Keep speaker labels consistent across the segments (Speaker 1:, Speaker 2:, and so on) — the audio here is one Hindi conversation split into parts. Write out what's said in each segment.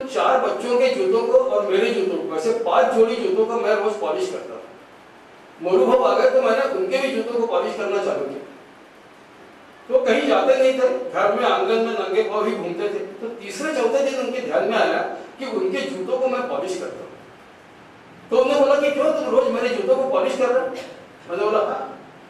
Speaker 1: 4 बच्चों के जूतों को और मेरे जूतों को, वैसे 5 जोड़ी जूतों का मैं रोज पॉलिश करता हूँ। मोरू भाव आ गए तो मैंने उनके भी जूतों को पॉलिश करना चालू किया। तो कहीं जाते नहीं थे, घर में आंगन में नंगे पांव ही घूमते थे। तो तीसरे चौथे दिन उनके ध्यान में आया कि उनके जूतों को मैं पॉलिश करता हूँ। तो उन्होंने बोला कि क्यों तुम रोज मेरे जूतों को पॉलिश कर रहे हो? मैंने बोला हाँ,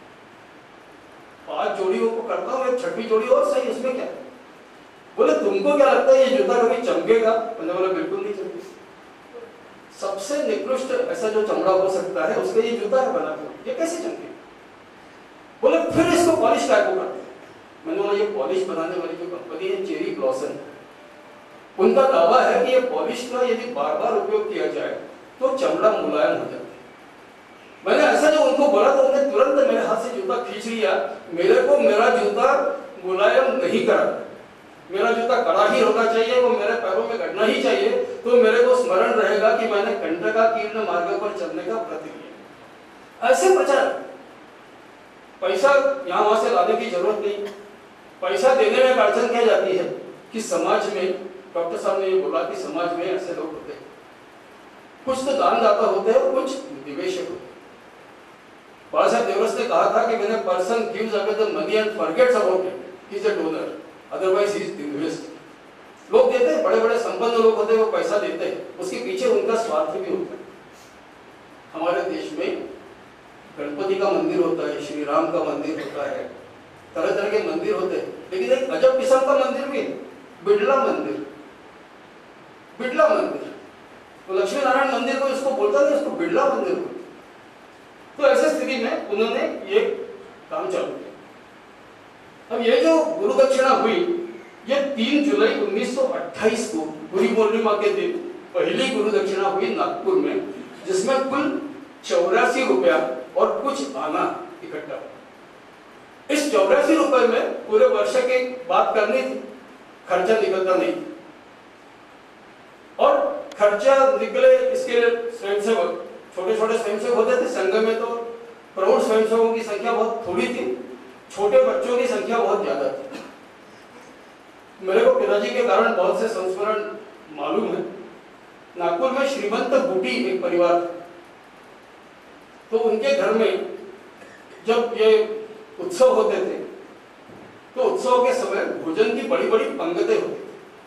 Speaker 1: 5 जोड़ियों को करता हूँ, एक 6वीं जोड़ी और सही, उसमें क्या? बोले तुमको क्या लगता है ये जूता कभी चमकेगा? मैंने बोला बिल्कुल नहीं चमकेगा। सबसे निकृष्ट ऐसा जो चमड़ा हो सकता है उसका ये जूता है बना हुआ, ये कैसे चमकेगा? बोले फिर इसको पॉलिश काय को करते हैं? मैंने बोला ये पॉलिश बनाने वाली जो कंपनी है चेरी ब्लॉसम, उनका दावा है कि ये पॉलिश का यदि बार बार उपयोग किया जाए तो चमड़ा मुलायम हो जाता है। मैंने ऐसा जो उनको बोला तो उन्होंने तुरंत मेरे हाथ से जूता खींच लिया। मेरे को मेरा जूता मुलायम नहीं करा, मेरा जूता कड़ा ही होना चाहिए, वो मेरे पैरों में गड़ना ही चाहिए, तो मेरे को स्मरण रहेगा कि मैंने कंटकाकीर्ण मार्ग पर चलने का व्रत लिया। ऐसे प्रचार, पैसा यहाँ वहां से लाने की जरूरत नहीं। पैसा देने में अड़चन क्या जाती है कि समाज में, डॉक्टर साहब ने ये बोला कि समाज में ऐसे लोग होते हैं, कुछ तो दानदाता होते हैं, कुछ निवेशक होते हैं। बाबा साहब देवरस ने कहा था कि मैंने person gives away the money and forgets about it, he is a donor, otherwise he is invest. लोग देते हैं, बड़े बड़े संपन्न लोग होते हैं, वो पैसा देते हैं, उसके पीछे उनका स्वार्थ भी होता है। हमारे देश में गणपति का मंदिर होता है, श्री राम का मंदिर होता है, तरह तरह के मंदिर होते हैं, लेकिन एक अजब किस्म का मंदिर भी है, बिड़ला मंदिर। बिड़ला मंदिर तो लक्ष्मी नारायण मंदिर को इसको बोलता नहीं, इसको बिड़ला मंदिर बोलता। तो ऐसी स्थिति में उन्होंने ये काम चालू किया। अब ये जो गुरु दक्षिणा हुई, ये 3 जुलाई 1928 को गुरु पूर्णिमा के दिन पहली गुरु दक्षिणा हुई नागपुर में, जिसमें कुल 84 रुपया और कुछ आना इकट्ठा हुआ। इस 84 रुपए में पूरे वर्ष की बात करनी थी, खर्चा निकलता नहीं, और खर्चा निकले इसके स्वयंसेवक, छोटे छोटे स्वयंसेवक होते थे। संघ में तो प्रौढ़ स्वयंसेवकों की संख्या बहुत थोड़ी थी, छोटे बच्चों की संख्या बहुत ज्यादा थी। मेरे को पिताजी के कारण बहुत से संस्मरण मालूम है। नागपुर में श्रीमंत बूटी एक परिवार था, तो उनके घर में जब ये उत्सव होते थे तो उत्सव के समय भोजन की बड़ी बड़ी पंगतें होती थी।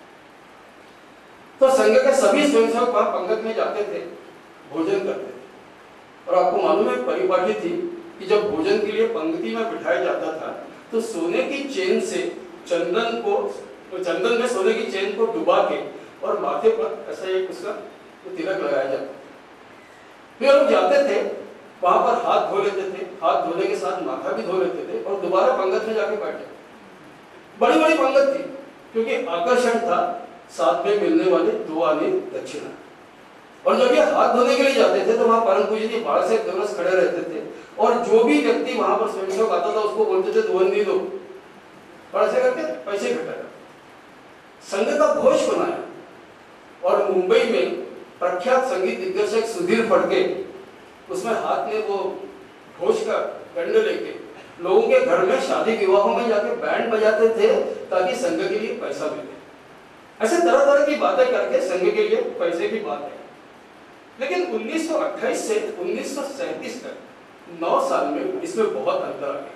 Speaker 1: तो संघ के सभी स्वयंसेवक वहां पंगत में जाते थे, भोजन करते थे। और आपको मालूम है परिपाटी थी कि जब भोजन के लिए पंक्ति में बिठाया जाता था तो सोने की चेन से चंदन में सोने की चेन को डुबा के और माथे पर ऐसा एक उसका तिलक लगाया जाता। फिर लोग जाते थे वहां पर, हाथ धो लेते थे, हाथ धोने के साथ माथा भी धो लेते थे और दोबारा पंगत में जाके बैठे। बड़ी बड़ी पंगत थी क्योंकि आकर्षण था साथ में मिलने वाले 2 आने दक्षिणा। और जब ये हाथ धोने के लिए जाते थे तो वहां परम पूजनीय बाबा साहब देवरस खड़े रहते थे, और जो भी व्यक्ति वहां पर स्वयंसेवक आता था उसको बोलते थे दुवन्नी दो, और ऐसे करके पैसे इकट्ठा। संघ का घोष बनाया, और मुंबई में प्रख्यात संगीत दिग्दर्शक सुधीर फड़के उसमें हाथ में वो घोष का दंड लेके लोगों के घर में शादी विवाहों में जाके बैंड बजाते थे ताकि संघ के लिए पैसा मिले। ऐसे तरह तरह की बातें करके संघ के लिए पैसे की बात है। लेकिन 1928 से 1937 तक 9 साल में इसमें बहुत अंतर आ गया।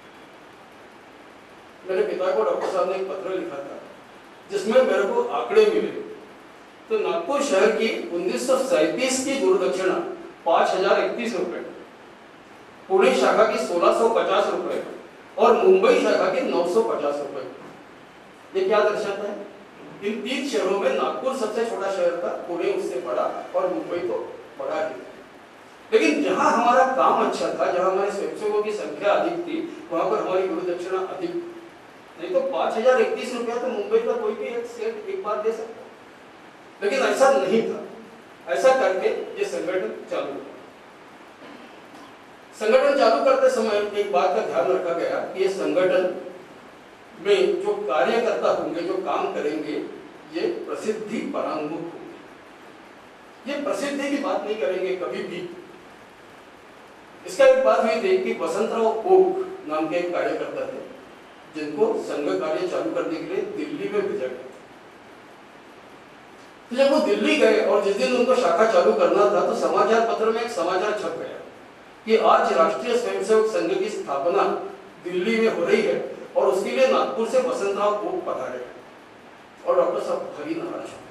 Speaker 1: मेरे पिता को डॉक्टर साहब ने एक पत्र लिखा था जिसमें मेरे को आंकड़े मिले। तो नागपुर शहर की 1937 की गुरु दक्षिणा 5031 रुपए, पुणे शाखा की 1650 रुपए और मुंबई शाखा की 950 रुपए। ये क्या दर्शाता है? इन 3 शहरों में नागपुर सबसे छोटा शहर था, पुणे उससे बड़ा और मुंबई तो बड़ा ही था। लेकिन जहां हमारा काम अच्छा था, जहां हमारे स्वयंसेवकों की संख्या अधिक थी, वहां पर हमारी गुरु दक्षिणा अधिक। नहीं तो 5031 रुपया तो मुंबई का कोई भी एक सेठ एक बार दे सकता, लेकिन ऐसा नहीं था। ऐसा करके ये संगठन चालू हुआ। संगठन चालू करते समय एक बात का ध्यान रखा गया कि ये संगठन में जो कार्यकर्ता होंगे, जो काम करेंगे, ये प्रसिद्धि परांगमुख होंगे। ये प्रसिद्धि की बात नहीं करेंगे कभी भी। इसका एक बात हुई थी कि वसंतराव ओक नाम के एक कार्यकर्ता थे जिनको संघ कार्य चालू करने के लिए दिल्ली में भेजा गया। तो जब वो दिल्ली गए और जिस दिन उनको शाखा चालू करना था तो समाचार पत्र में एक समाचार छप गया कि आज राष्ट्रीय स्वयंसेवक संघ की स्थापना दिल्ली में हो रही है और उसके लिए नागपुर से वसंतराव कोप पधारे हैं। और डॉक्टर साहब भारी नाराज हो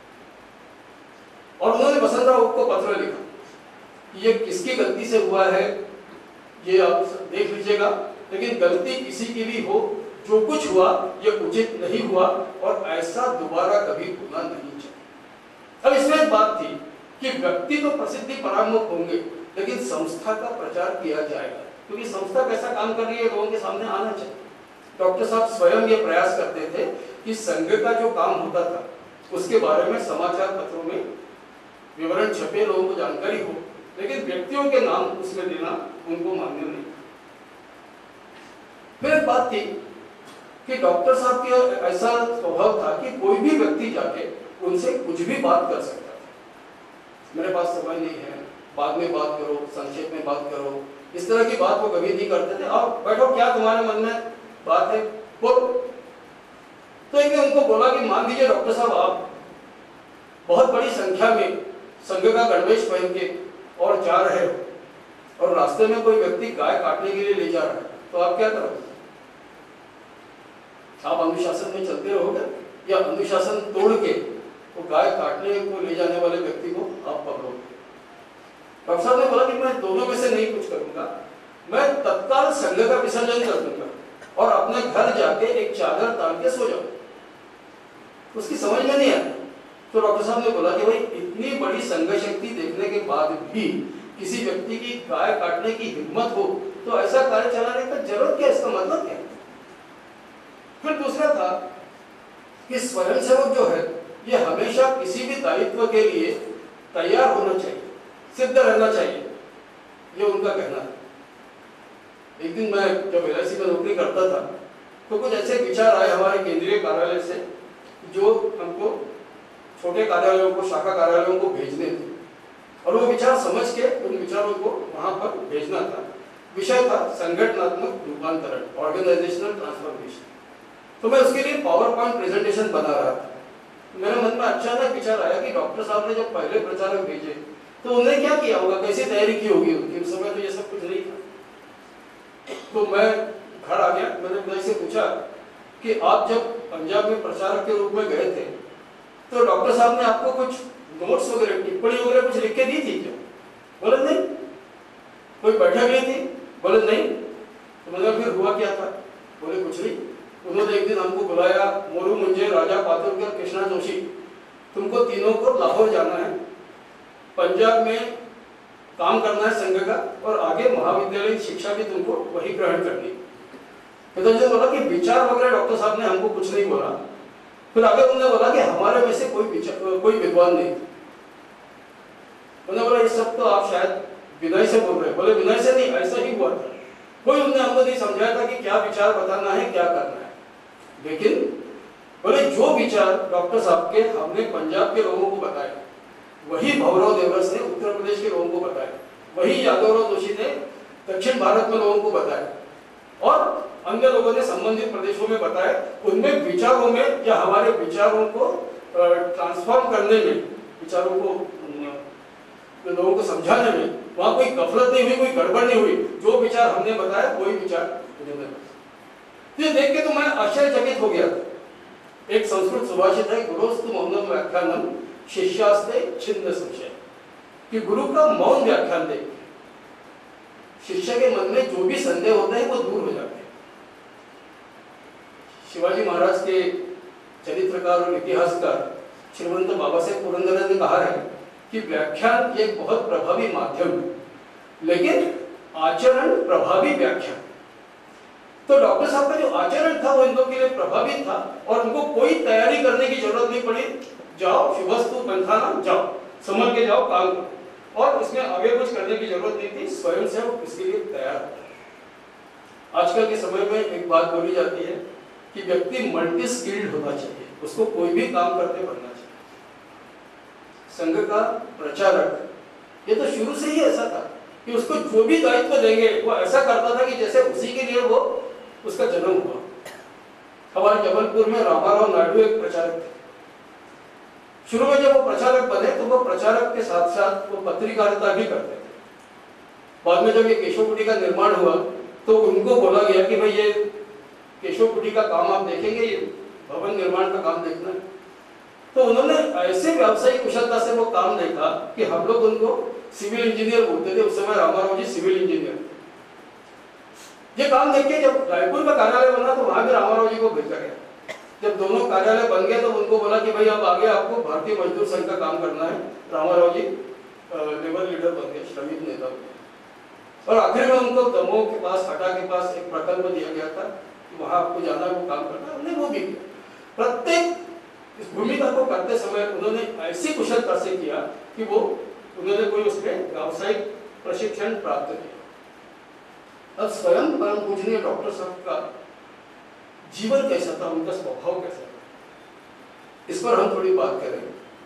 Speaker 1: और उन्होंने वसंतराव को पत्र लिखा, ये किसकी गलती से हुआ है ये आप देख लीजिएगा, लेकिन गलती किसी की भी हो, जो कुछ हुआ ये उचित नहीं हुआ और ऐसा दोबारा कभी होना नहीं चाहिए। अब इसमें एक बात थी कि व्यक्ति तो प्रसिद्धि परामुख होंगे, लेकिन संस्था का प्रचार किया जाएगा, क्योंकि संस्था कैसा काम कर रही है लोगों के सामने आना चाहिए। डॉक्टर साहब स्वयं ये प्रयास करते थे कि संघ का जो काम होता था उसके बारे में समाचार पत्रों में विवरण छपे, लोगों को जानकारी हो, लेकिन व्यक्तियों के नाम उसमें देना उनको मान्य नहीं। फिर एक बात थी कि डॉक्टर साहब का ऐसा स्वभाव था कि कोई भी व्यक्ति जाके उनसे कुछ भी बात कर सकता था। मेरे पास समय नहीं है, बाद में बात करो, संक्षेप में बात करो, इस तरह की बात वो कभी नहीं करते थे। आप बैठो, क्या तुम्हारे मन में बात है बोलो। तो एक ने उनको बोला कि मान लीजिए डॉक्टर साहब आप बहुत बड़ी संख्या में संघ का गणवेश पहन के और जा रहे हो और रास्ते में कोई व्यक्ति गाय काटने के लिए ले जा रहा है, तो आप क्या करोगे? आप अनुशासन में चलते रहोगे या अनुशासन तोड़ के वो गाय काटने को ले जाने वाले व्यक्ति को आप पकड़ोगे? डॉक्टर साहब ने बोला कि मैं दोनों में से नहीं कुछ करूंगा, मैं तत्काल संघ का विसर्जन कर दूंगा और अपने घर जाके एक चादर तान के सो जाऊं। उसकी समझ में नहीं आया। तो डॉक्टर साहब ने बोला कि भाई इतनी बड़ी संघ शक्ति देखने के बाद भी किसी व्यक्ति की गाय काटने की हिम्मत हो तो ऐसा कार्य चलाने का जरूरत क्या, इसका मतलब क्या? फिर दूसरा था कि स्वयंसेवक जो है ये हमेशा किसी भी दायित्व के लिए तैयार होना चाहिए, सिद्ध रहना चाहिए, ये उनका कहना है। एक दिन मैं जब LIC में नौकरी करता था तो कुछ ऐसे विचार आए हमारे केंद्रीय कार्यालय से जो हमको छोटे कार्यालयों को, शाखा कार्यालयों को भेजने थे और वो विचार समझ के उन विचारों को वहां पर भेजना था। विषय था संगठनात्मक रूपांतरण, ऑर्गेनाइजेशनल ट्रांसफॉर्मेशन। तो मैं उसके लिए पावर पॉइंट प्रेजेंटेशन बना रहा था। मेरे मन में अचानक विचार आया कि डॉक्टर साहब ने जब पहले प्रचारक भेजे तो उन्होंने क्या किया होगा, कैसी तैयारी की होगी उनकी, उस समय तो ये सब कुछ नहीं था। तो मैं घर आ गया, मैंने उन्हीं से पूछा कि आप जब पंजाब में प्रचारक के रूप में गए थे तो डॉक्टर साहब ने आपको कुछ नोट्स वगैरह, टिप्पणी वगैरह कुछ लिख के दी थी क्या? बोले नहीं। कोई बैठक ली थी? बोले नहीं। तो मैंने फिर हुआ क्या था? बोले कुछ नहीं। उन्होंने एक दिन हमको बुलाया, मोरू मुंजे, राजा पातुरकर, कृष्णा जोशी, तुमको तीनों को लाहौर जाना है, पंजाब में काम करना है संघ का और आगे महाविद्यालय शिक्षा भी तुमको वही ग्रहण करनी। तो जो बोला कि विचार वगैरह डॉक्टर साहब ने हमको कुछ नहीं बोला। फिर आगे उन्होंने बोला कि हमारे में से कोई विद्वान नहीं। उन्होंने बोला ये सब तो आप शायद विनय से बोल रहे हैं। बोले विनय से नहीं, ऐसा ही हुआ था। कोई उन्होंने हमको नहीं समझाया था कि क्या विचार बताना है, क्या करना है। लेकिन बोले जो विचार डॉक्टर साहब के हमने पंजाब के लोगों को बताया वही भवराव देवरस ने उत्तर प्रदेश के लोगों को बताया, वही यादवराव जोशी ने दक्षिण भारत में लोगों को बताया और अन्य लोगों ने संबंधित प्रदेशों में बताया। उनमें विचारों में या हमारे विचारों को ट्रांसफॉर्म करने में, विचारों को लोगों को समझाने में वहां कोई गफलत नहीं हुई, कोई गड़बड़ नहीं हुई। जो विचार हमने बताया वही विचार उन्होंने बताया। ये देख के तो मैं आश्चर्यचकित हो गया। एक संस्कृत सुभाषित है, गुरोस्तु मौनम व्याख्यानम शिष्यास्ते छिन्न संशय, कि गुरु का मौन व्याख्यान दे शिष्य के मन में जो भी संदेह होते हैं वो दूर हो जाते हैं। शिवाजी महाराज के चरित्रकार और इतिहासकार श्रीमंत बाबा साहेब पुरंदरे ने कहा है कि व्याख्यान एक बहुत प्रभावी माध्यम है, लेकिन आचरण प्रभावी व्याख्यान। तो डॉक्टर साहब का जो आचरण था वो इन लोगों के लिए प्रभावी था और उनको कोई तैयारी करने की जरूरत नहीं पड़ी। जाओ शुभस्तु पंथाना, जाओ समझ के जाओ, काम करो, और इसमें आगे कुछ करने की जरूरत नहीं थी। स्वयं से वो इसके लिए तैयार होता है। आजकल के समय में एक बात बोली जाती है कि व्यक्ति मल्टी स्किल्ड होना चाहिए, उसको कोई भी काम करते बनना चाहिए। संघ का प्रचारक ये तो शुरू से ही ऐसा था कि उसको जो भी दायित्व देंगे वो ऐसा करता था कि जैसे उसी के लिए वो उसका जन्म हुआ। हमारे जबलपुर में रामाराव नायडू एक प्रचारक थे, शुरू में जब वो प्रचारक बने तो वो प्रचारक के साथ साथ वो पत्रकारिता भी करते थे। बाद में जब ये केशव कुटी का निर्माण हुआ तो उनको बोला गया कि भाई ये केशव कुटी का काम आप देखेंगे, ये भवन निर्माण का काम देखना है। तो उन्होंने ऐसे व्यावसायिक कुशलता से वो काम देखा कि हम लोग उनको सिविल इंजीनियर बोलते थे, उस समय रामाराव जी सिविल इंजीनियर थे। ये काम देख के जब रायपुर में कार्यालय बना तो वहां भी रामाराव जी को भेजा गया। जब दोनों कार्यालय बन गए तो उनको बोला कि भाई अब आगे आपको भारतीय मजदूर संघ का काम करना है। रामाराव जी लेबर लीडर बन गए, श्रमिक नेता बन गए। और आखिर में उनको दमोह के पास, हटा के पास एक प्रकल्प दिया गया था कि वहां आपको जाना, वो काम करना, हमने वो भी किया। प्रत्येक इस भूमिका को करते समय उन्होंने ऐसी कुशलता से किया कि वो उन्होंने कोई उसमें व्यावसायिक प्रशिक्षण प्राप्त किया। अब स्वयं परम पूजनीय डॉक्टर साहब का जीवन कैसा था, उनका स्वभाव कैसा था, इस पर हम थोड़ी बात करें।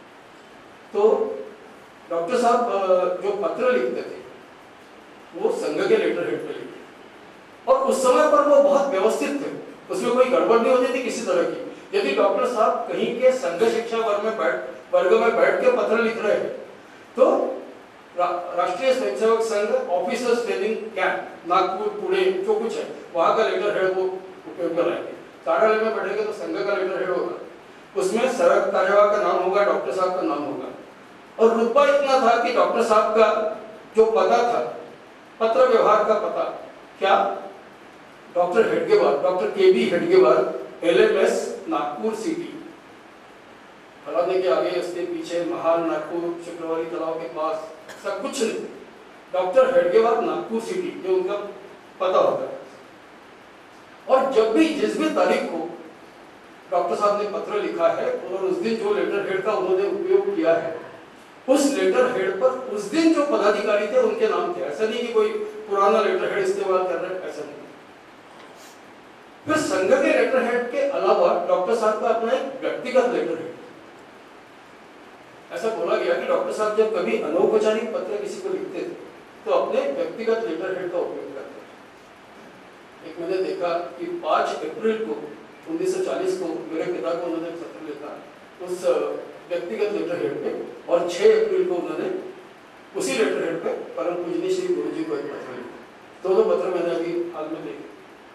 Speaker 1: तो डॉक्टर साहब जो पत्र लिखते थे वो संघ के लेटर हेड पे लिखते और उस समय पर वो बहुत व्यवस्थित थे, उसमें कोई गड़बड़ नहीं होती थी किसी तरह की। यदि डॉक्टर साहब कहीं के संघ शिक्षा वर्ग में बैठ के पत्र लिख रहे हैं तो Rashtriya Swayamsevak Sangh officers training camp Nagpur, Pune जो कुछ है वहां का लेटर हेड वो उपयोग में लाएंगे। कार्यालय में बैठेंगे तो संघ का लेटर हेड होगा, उसमें सड़क कार्यवाह का नाम होगा, डॉक्टर साहब का नाम होगा। और रुतबा इतना था कि डॉक्टर साहब का जो पता था, पत्र व्यवहार का पता क्या, doctor Hedgewar, doctor KB Hedgewar, LMS Nagpur city, फलाने के आगे उसके पीछे महाल नागपुर, शुक्रवारी तालाब के पास, सब कुछ नहीं। डॉक्टर हेडगेवार नागपुर सिटी जो उनका पता होता है। और जब भी जिस भी तारीख को डॉक्टर साहब ने पत्र लिखा है और उस दिन जो लेटर हेड का उन्होंने उपयोग किया है, उस लेटर हेड पर उस दिन जो पदाधिकारी थे उनके नाम थे। ऐसा नहीं कि कोई पुराना लेटर हेड इस्तेमाल कर रहे, ऐसा नहीं। फिर संघ के लेटर हेड के अलावा डॉक्टर साहब का अपना एक व्यक्तिगत लेटर हेड। ऐसा बोला गया कि डॉक्टर साहब जब कभी अनौपचारिक पत्र किसी को लिखते थे तो अपने व्यक्तिगत लेटर हेड का उपयोग करते थे। एक मैंने देखा कि 5 अप्रैल को 1940 को मेरे पिता को उन्होंने पत्र लिखा उस व्यक्तिगत लेटर हेड पे, और 6 अप्रैल को उन्होंने उसी लेटर हेड पे परम पूजनीय श्री गुरु जी को एक पत्र लिखा। दोनों पत्र मैंने अभी हाल में देखे।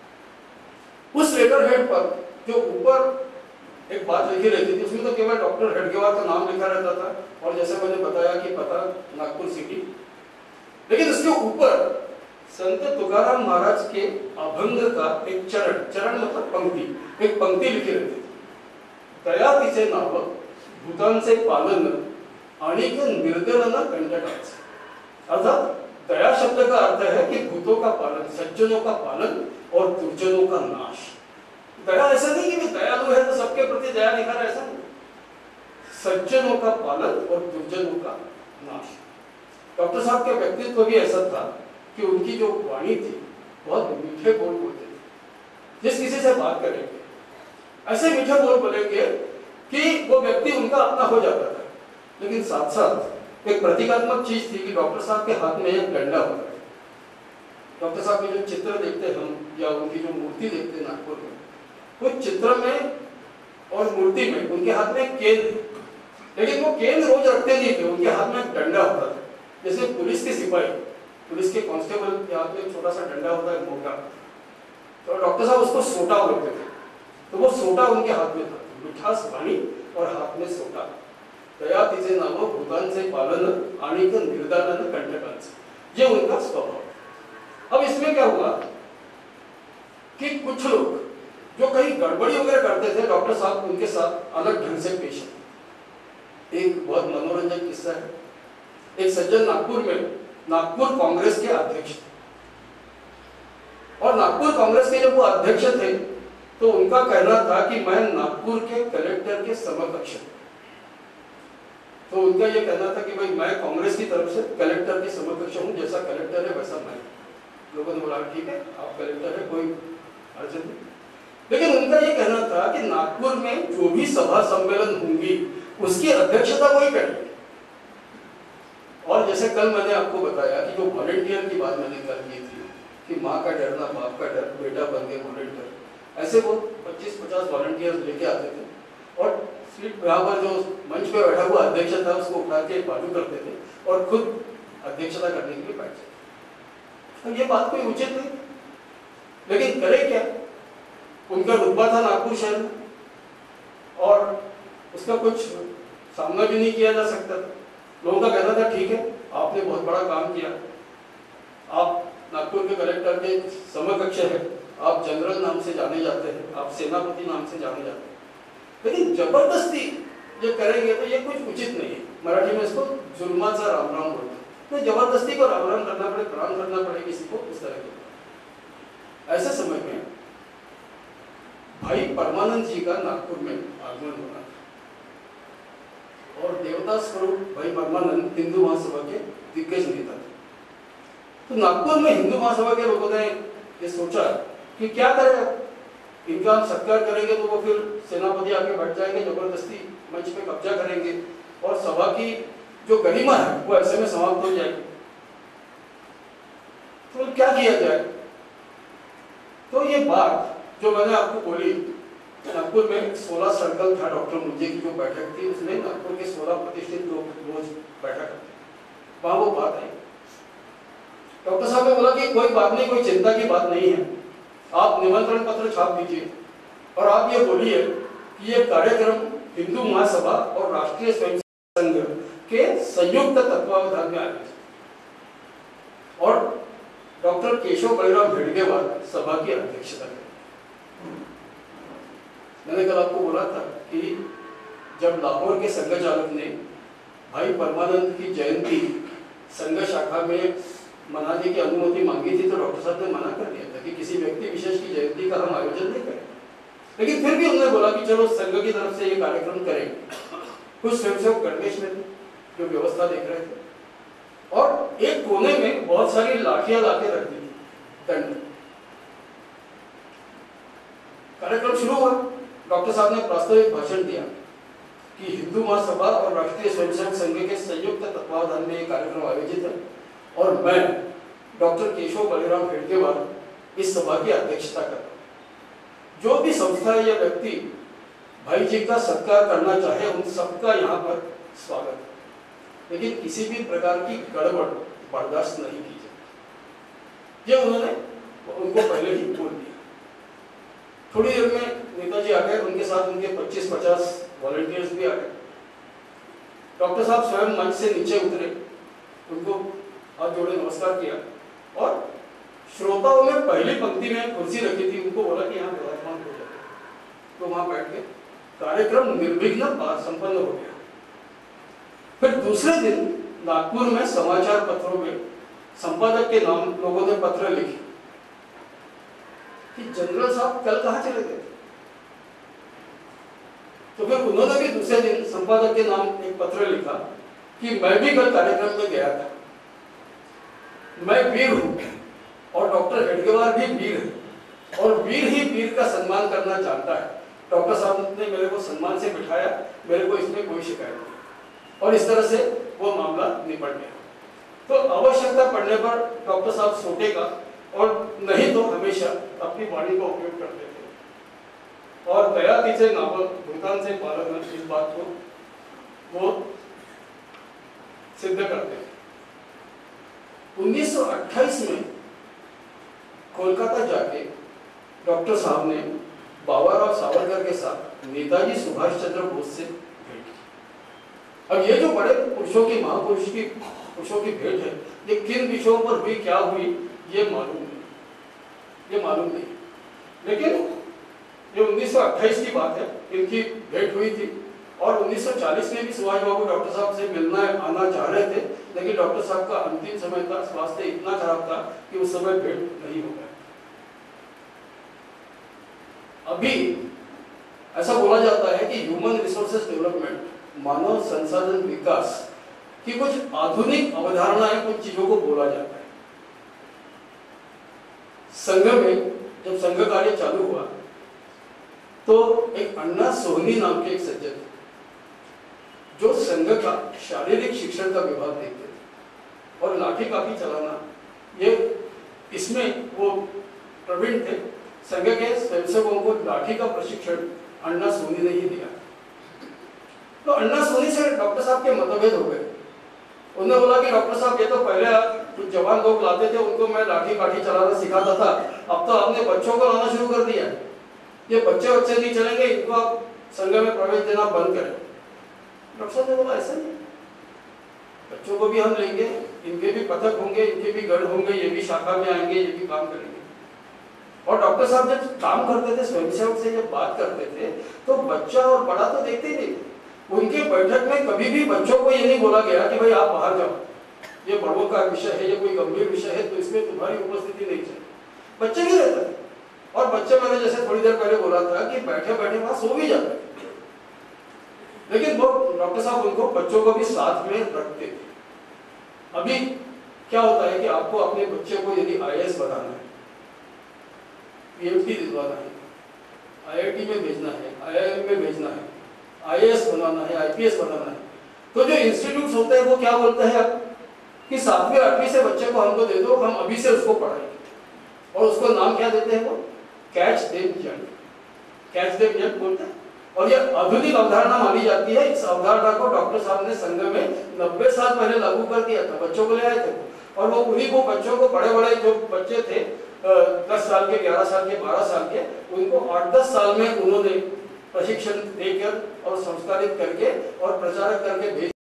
Speaker 1: उस लेटर हेड पर जो ऊपर एक बात लिखी रहती थी उसमें तो केवल डॉक्टर हेडगेवार का नाम लिखा रहता था और जैसे मैंने बताया कि पता नागपुर सिटी, लेकिन उसके ऊपर संत तुकाराम महाराज के अभंग का एक चरण मतलब पंक्ति, एक पंक्ति लिखी रहती थी। दया तिचे नाव भूतांचे पालन अनेक निर्दलन कंटकांचे। अर्थात दया शब्द का अर्थ है कि भूतों का पालन, सज्जनों का पालन और दुर्जनों का नाश। दया ऐसा नहीं कि दयालु है तो सबके प्रति दया दिखा रहा है, ऐसा नहीं। सज्जनों का पालन और दुर्जनों का नाश। डॉक्टर साहब का व्यक्तित्व भी ऐसा था कि उनकी जो वाणी थी बहुत मीठे बोल बोलते थे। जिस किसी से बात करेंगे ऐसे मीठे बोल बोलेंगे कि वो व्यक्ति उनका अपना हो जाता था। लेकिन साथ साथ एक प्रतीकात्मक चीज थी कि डॉक्टर साहब के हाथ में एक डंडा होता है। डॉक्टर साहब के जो चित्र देखते हम या उनकी जो मूर्ति देखते हैं नागपुर में, वो चित्र में और मूर्ति में उनके हाथ में केंद्र, लेकिन वो केंद्र रोज रखते नहीं थे, उनके हाथ में डंडा होता था। जैसे पुलिस के सिपाही, पुलिस के कांस्टेबल के हाथ में छोटा सा डंडा होता है मोटा, तो डॉक्टर साहब उसको सोटा बोलते थे। तो वो सोटा उनके हाथ में था, मिठास वाणी और हाथ में सोटा। दया तिचे नाम भूतांचे पालन अनेक निर्दालन कंटकांचे, ये उनका स्वभाव। अब इसमें क्या हुआ कि कुछ लोग जो कहीं गड़बड़ी वगैरह करते थे, डॉक्टर साहब उनके साथ अलग ढंग से पेश आए। एक बहुत मनोरंजक किस्सा है। एक सज्जन नागपुर में नागपुर कांग्रेस के अध्यक्ष थे, और नागपुर कांग्रेस के जब वो अध्यक्ष थे तो उनका कहना था कि मैं नागपुर के कलेक्टर के समकक्ष हूं। तो उनका ये कहना था कि भाई मैं कांग्रेस की तरफ से कलेक्टर के समकक्ष हूं, जैसा कलेक्टर है वैसा मैं। लोगों ने बोला ठीक है आप कलेक्टर है, कोई अर्जन नहीं। लेकिन उनका ये कहना था कि नागपुर में जो भी सभा सम्मेलन होंगी उसकी अध्यक्षता वही करेंगे। और जैसे कल मैंने आपको बताया कि जो वॉलंटियर की बात मैंने कल की थी कि माँ का डर ना बाप का डर, बेटा बन गए वॉलंटियर, ऐसे वो 25-50 वॉलंटियर्स लेके आते थे और सीट यहाँ पर जो मंच पे बैठा हुआ अध्यक्ष था उसको उठा के बाजू करते थे और खुद अध्यक्षता करने के लिए बैठ जाते। अब ये बात कोई उचित नहीं, लेकिन करे क्या, उनका रुतबा था नागपुर शहर में और उसका कुछ सामना भी नहीं किया जा सकता था। लोगों का कहना था ठीक है, आपने बहुत बड़ा काम किया, आप नागपुर के कलेक्टर के समकक्ष है, आप जनरल नाम से जाने जाते हैं, आप सेनापति नाम से जाने जाते हैं, लेकिन जबरदस्ती ये करेंगे तो ये कुछ उचित नहीं है। मराठी में इसको जुल्माचा राम राम बोलते हैं। तो जबरदस्ती को राम राम करना पड़े, प्रणाम करना पड़े किसी को, इस तरह के ऐसे समय में भाई परमानंद जी का नागपुर में आगमन होना था और देवता स्वरूप भाई परमानंद हिंदू महासभा के दिग्गज नेता थे। तो नागपुर में हिंदू महासभा के लोगों ने ये सोचा कि क्या करें, इनका हम सत्कार करेंगे तो वो फिर सेनापति आके बैठ जाएंगे, जबरदस्ती मंच पे कब्जा करेंगे और सभा की जो गरिमा है वो ऐसे में समाप्त हो जाएगी। तो क्या किया जाए? तो ये बात जो मैंने आपको बोली, नागपुर में 16 सर्कल था, डॉक्टर मुंजे की जो बैठक थी उसमें नागपुर के 16 प्रतिष्ठित लोग रोज बैठक करते, वहां वो बात आई। डॉक्टर साहब ने बोला कि कोई बात नहीं, कोई चिंता की बात नहीं है, आप निमंत्रण पत्र छाप दीजिए और आप ये बोलिए कि ये कार्यक्रम हिंदू महासभा और राष्ट्रीय स्वयंसेवक संघ के संयुक्त तत्वावधान में आयोजित और डॉक्टर केशव बलिराम भेड़केवार सभा की अध्यक्षता करें। मैंने कल आपको बोला था कि जब लाहौर के संघ चालक ने भाई परमानंद की जयंती संघ शाखा में मनाने की अनुमति मांगी थी तो डॉक्टर साहब ने मना कर दिया था कि किसी व्यक्ति विशेष की जयंती का हम आयोजन नहीं करें, लेकिन फिर भी उन्होंने बोला कि चलो संघ की तरफ से ये कार्यक्रम करेंगे। कुछ स्वयंसेवक गणवेश में थे जो व्यवस्था देख रहे थे और एक कोने में बहुत सारी लाठियां लाके रख दी थी, दंड। कार्यक्रम शुरू हुआ, डॉक्टर साहब ने प्रास्ताविक भाषण दिया कि हिंदू महासभा और राष्ट्रीय स्वयंसेवक संघ के संयुक्त तत्वावधान में ये कार्यक्रम आयोजित है और मैं डॉक्टर केशव बलिराम भेड़केवार इस सभा की अध्यक्षता करता हूं। जो भी संस्था या व्यक्ति भाई जी का सत्कार करना चाहे उन सबका यहाँ पर स्वागत है, लेकिन किसी भी प्रकार की गड़बड़ बर्दाश्त नहीं की जाए। ये उन्होंने उनको पहले ही बोल दिया। थोड़ी देर में नेताजी आ गए, उनके साथ उनके 25-50 वॉलंटियर्स भी आ गए। डॉक्टर साहब स्वयं मंच से नीचे उतरे, उनको हाथ जोड़े नमस्कार किया और श्रोताओं में पहली पंक्ति में कुर्सी रखी थी, उनको बोला कि यहाँ विराजमान हो जाए। तो वहां बैठ के कार्यक्रम निर्विघ्न संपन्न हो गया। फिर दूसरे दिन नागपुर में समाचार पत्रों में संपादक के नाम लोगों ने पत्र लिखे कि जनरल साहब कल कहाँ चले गए। तो फिर उन्होंने भी दूसरे दिन संपादक के नाम एक पत्र लिखा कि मैं भी कल कार्यक्रम में गया था, मैं वीर हूं और डॉक्टर हेडगेवार भी वीर है और वीर ही वीर का सम्मान करना जानता है। डॉक्टर साहब ने मेरे को सम्मान से बिठाया, मेरे को इसमें कोई शिकायत नहीं और इस तरह से वो मामला निपट गया। तो आवश्यकता पड़ने पर डॉक्टर साहब सोटेगा और नहीं तो हमेशा अपनी वाणी का उपयोग करते थे और दयाती से नावल भूतान से पालन इस बात को वो सिद्ध करते थे। 1928 में कोलकाता जाके डॉक्टर साहब ने बाबाराव सावरकर के साथ नेताजी सुभाष चंद्र बोस से भेंट की। अब ये जो बड़े पुरुषों की पुरुषों की भेंट है, ये किन विषयों पर हुई, क्या हुई, ये मालूम नहीं, लेकिन ये 1928 की बात है, इनकी भेंट हुई थी और 1940 में भी सुभाष बाबू डॉक्टर साहब से मिलना आना चाह रहे थे, लेकिन डॉक्टर साहब का अंतिम समय था, स्वास्थ्य इतना खराब था कि उस समय भेंट नहीं हो पाया। अभी ऐसा बोला जाता है कि ह्यूमन रिसोर्सेज डेवलपमेंट, मानव संसाधन विकास की कुछ आधुनिक अवधारणाएं, कुछ चीजों को बोला जाता है। संघ में जब संघ कार्य चालू हुआ तो एक अन्ना सोहनी नाम के एक सज्जन थे जो संघ का शारीरिक शिक्षण का विभाग देखते थे और लाठी काठी चलाना, ये इसमें वो प्रवीण थे। संघ के स्वयंसेवकों को लाठी का प्रशिक्षण अन्ना सोहनी ने ही दिया तो अन्ना सोनी से डॉक्टर साहब के मतभेद हो गए। उन्होंने बोला कि डॉक्टर साहब ये तो पहले कुछ जवान लोग लाते थे, उनको मैं लाठी काठी चलाना सिखाता था, अब तो आपने बच्चों को लाना शुरू कर दिया, ये बच्चे नहीं चलेंगे, इनको आप संघ में प्रवेश देना बंद करें। डॉक्टर साहब ने बोला ऐसा नहीं, बच्चों को भी हम लेंगे, इनके भी पथक होंगे, इनके भी गढ़ होंगे, ये भी शाखा में आएंगे, ये भी काम करेंगे। और डॉक्टर साहब जब काम करते थे, स्वयंसेवक से जब बात करते थे, तो बच्चा और बड़ा तो देखते ही नहीं। उनके बैठक में कभी भी बच्चों को ये नहीं बोला गया कि भाई आप बाहर जाओ, ये बड़ों का विषय है, ये कोई गंभीर विषय है, तो इसमें तुम्हारी उपस्थिति नहीं चाहिए। बच्चे नहीं रहते, और बच्चे मैंने जैसे थोड़ी देर पहले बोला था कि बैठे बैठे वहां सो भी जाते, लेकिन वो डॉक्टर साहब उनको बच्चों को भी साथ में रखते थे। अभी क्या होता है कि आपको अपने बच्चे को यदि IAS बनाना है, PhD दिलवाना है, IIT में भेजना है, IIM में भेजना है, IAS बनाना है, IPS बनाना है, तो जो इंस्टीट्यूट होते हैं वो क्या बोलते हैं कि 7वीं 8वीं से बच्चे को हमको दे दो, हम अभी से उसको पढ़ाएंगे। और उसको नाम क्या देते हैं वो? Catch them young, catch them young बोलते हैं। और यह आधुनिक अवधारणा मानी जाती है। इस अवधारणा को डॉक्टर साहब ने संघ में 90 साल पहले लागू कर दिया था, बच्चों को ले आए थे, और वो उन्हीं को बच्चों को, बड़े बड़े जो बच्चे थे 10 साल के, 11 साल के, 12 साल के, उनको 8-10 साल में उन्होंने प्रशिक्षण देकर और संस्कारित करके और प्रचारक करके भेज